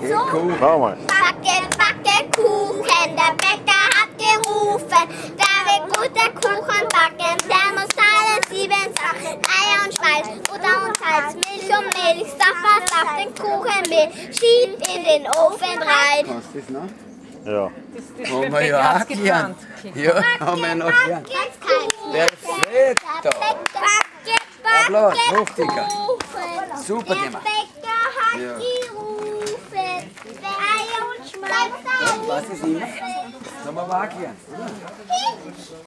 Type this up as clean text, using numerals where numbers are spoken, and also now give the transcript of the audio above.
So. Schau mal. Backe, backe Kuchen, der Bäcker hat gerufen. Wer will gute Kuchen backen, der muss zahlen 7 Sachen. Eier und Schmalz, Butter und Salz, Milch und Mehl, Saft, den Kuchenmehl, schieb in den Ofen rein. Was ist das noch? Ja. Haben wir ja auch gelernt. Ja, haben wir noch gelernt. Jetzt kann's. Perfetto. Backe, Applaus, backe Hoftiger. Kuchen. Super Der gemacht. Bäcker hat Ja. gerufen. Eier und Schmalz, Was ist immer? Das haben wir aber auch gelernt.